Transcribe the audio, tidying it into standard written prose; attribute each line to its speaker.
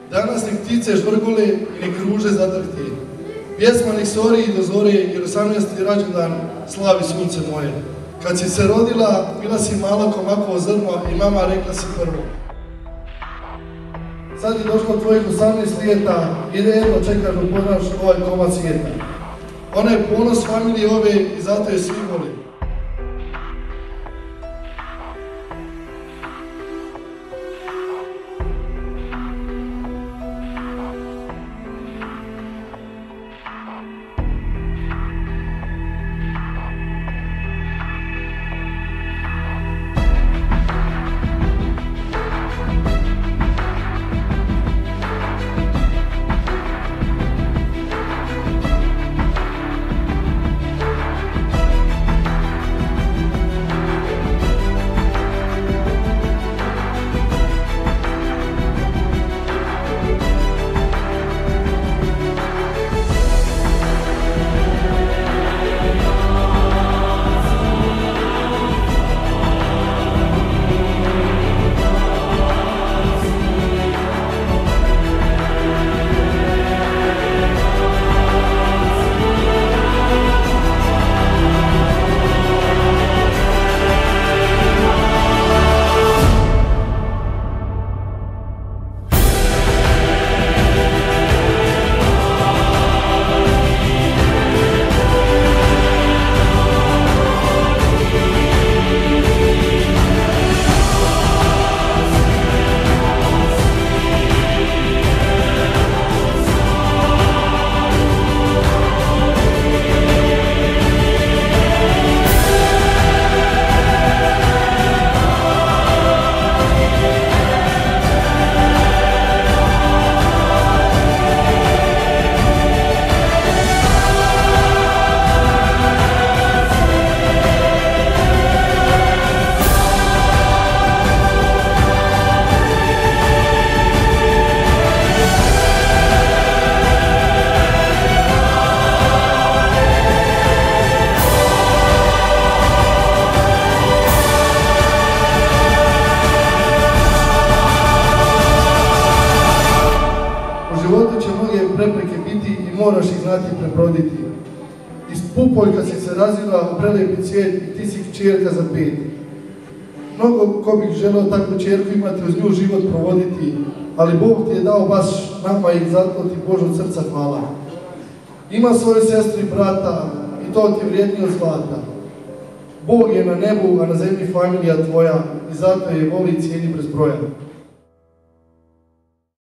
Speaker 1: Danas nek ptice žvrgule i nek ruže zadrhte. Pjesma nek se ori i do zore, jer 18. rođendan slavi sunce moje. Kad si se rodila, bila si mala ko makovo zrno i mama rekla si prvo. Sad je došlo tvojih 18 lijeta i jedno čekaš da upoznaš ovaj komad svijeta. Ona je ponos familije ove i zato je svi vole. Prepreke biti i moraš ih znati prebroditi. Iz pupoljka si se razvila u prelijepi cvijet i ti si kćerka za 5. Mnogo ko bih želeo takvu kćerku imati, uz nju život provoditi, ali Bog ti je dao baš nama i zato ti Bože od srca hvala. Ima svoju sestru i brata i to ti vrijednije od zlata. Bog je na nebu, a na zemlji familija tvoja i zato je voli i cijeni bez broja.